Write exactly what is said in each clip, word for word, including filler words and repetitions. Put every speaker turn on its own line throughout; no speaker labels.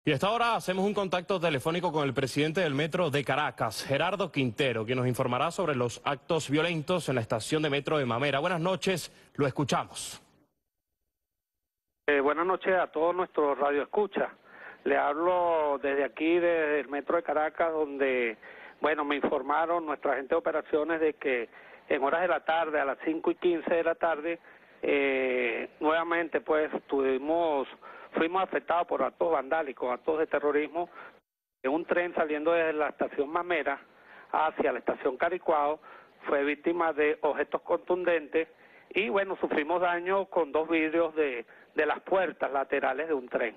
Y a esta hora hacemos un contacto telefónico con el presidente del Metro de Caracas, Gerardo Quintero, quien nos informará sobre los actos violentos en la estación de Metro de Mamera. Buenas noches, lo escuchamos.
Eh, buenas noches a todos nuestros radioescuchas. Le hablo desde aquí, desde el Metro de Caracas, donde, bueno, me informaron nuestra agente de operaciones de que en horas de la tarde, a las cinco y quince de la tarde, eh, nuevamente pues tuvimos... Fuimos afectados por actos vandálicos, actos de terrorismo, en un tren saliendo desde la estación Mamera hacia la estación Caricuao, fue víctima de objetos contundentes y bueno, sufrimos daño con dos vidrios de, de las puertas laterales de un tren.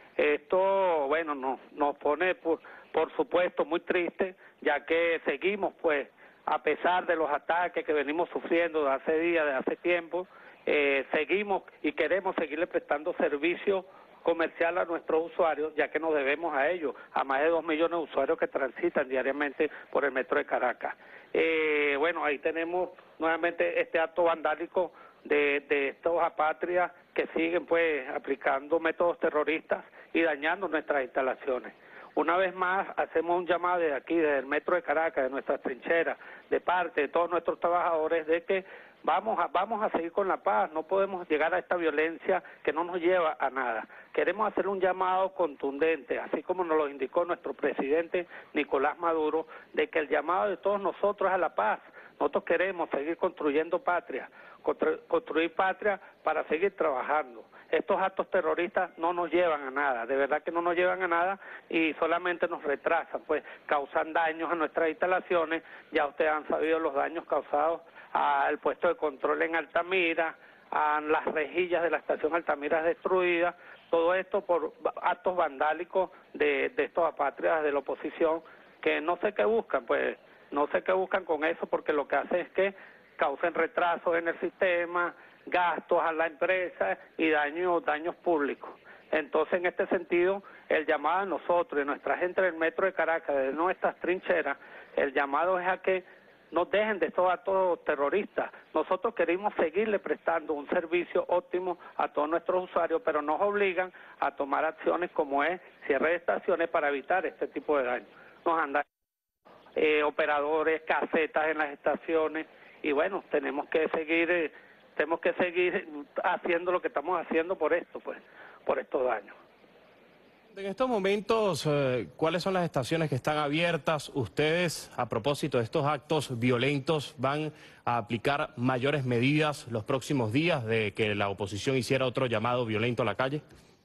Esto, bueno, nos, nos pone, por, por supuesto, muy triste, ya que seguimos, pues, a pesar de los ataques que venimos sufriendo de hace días, de hace tiempo, eh, seguimos y queremos seguirle prestando servicio comercial a nuestros usuarios, ya que nos debemos a ellos, a más de dos millones de usuarios que transitan diariamente por el Metro de Caracas. Eh, bueno, ahí tenemos nuevamente este acto vandálico de, de estos apátridas que siguen pues aplicando métodos terroristas y dañando nuestras instalaciones. Una vez más, hacemos un llamado desde aquí, desde el Metro de Caracas, de nuestras trincheras, de parte de todos nuestros trabajadores, de que vamos a, vamos a seguir con la paz, no podemos llegar a esta violencia que no nos lleva a nada. Queremos hacer un llamado contundente, así como nos lo indicó nuestro presidente Nicolás Maduro, de que el llamado de todos nosotros es a la paz. Nosotros queremos seguir construyendo patria, construir patria para seguir trabajando. Estos actos terroristas no nos llevan a nada, de verdad que no nos llevan a nada y solamente nos retrasan, pues causan daños a nuestras instalaciones. Ya ustedes han sabido los daños causados al puesto de control en Altamira, a las rejillas de la estación Altamira destruidas, todo esto por actos vandálicos de, de estos apátridas de la oposición que no sé qué buscan, pues no sé qué buscan con eso, porque lo que hace es que causen retrasos en el sistema, gastos a la empresa y daños, daños públicos. Entonces, en este sentido, el llamado a nosotros, de nuestra gente del Metro de Caracas, de nuestras trincheras, el llamado es a que no dejen de estos actos terroristas. Nosotros queremos seguirle prestando un servicio óptimo a todos nuestros usuarios, pero nos obligan a tomar acciones como es cierre de estaciones para evitar este tipo de daños. Nos han dado eh, operadores, casetas en las estaciones, y bueno, tenemos que seguir, eh, tenemos que seguir haciendo lo que estamos haciendo por esto, pues, por estos daños.
En estos momentos, eh, ¿cuáles son las estaciones que están abiertas? Ustedes, a propósito de estos actos violentos, ¿van a aplicar mayores medidas los próximos días de que la oposición hiciera otro llamado violento a la calle?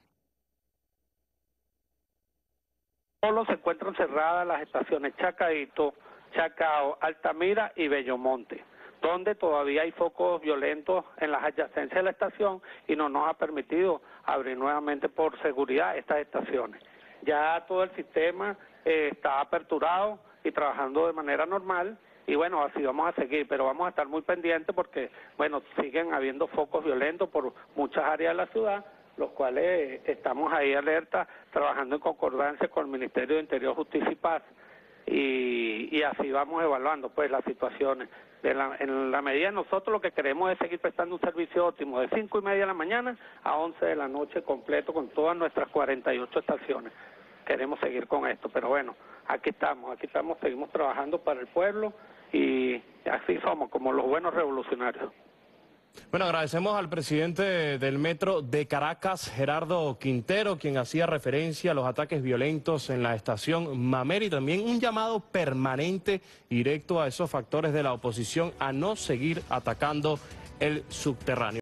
Solo se encuentran cerradas las estaciones Chacaito, Chacao, Altamira y Bellomonte, donde todavía hay focos violentos en las adyacencias de la estación y no nos ha permitido abrir nuevamente por seguridad estas estaciones. Ya todo el sistema eh, está aperturado y trabajando de manera normal y bueno, así vamos a seguir, pero vamos a estar muy pendientes porque, bueno, siguen habiendo focos violentos por muchas áreas de la ciudad, los cuales eh, estamos ahí alerta, trabajando en concordancia con el Ministerio de Interior, Justicia y Paz. Y, y así vamos evaluando pues las situaciones. De la, en la medida de nosotros lo que queremos es seguir prestando un servicio óptimo de cinco y media de la mañana a once de la noche completo con todas nuestras cuarenta y ocho estaciones. Queremos seguir con esto, pero bueno, aquí estamos, aquí estamos, seguimos trabajando para el pueblo y así somos como los buenos revolucionarios.
Bueno, agradecemos al presidente del Metro de Caracas, Gerardo Quintero, quien hacía referencia a los ataques violentos en la estación Mamera y también un llamado permanente y directo a esos factores de la oposición a no seguir atacando el subterráneo.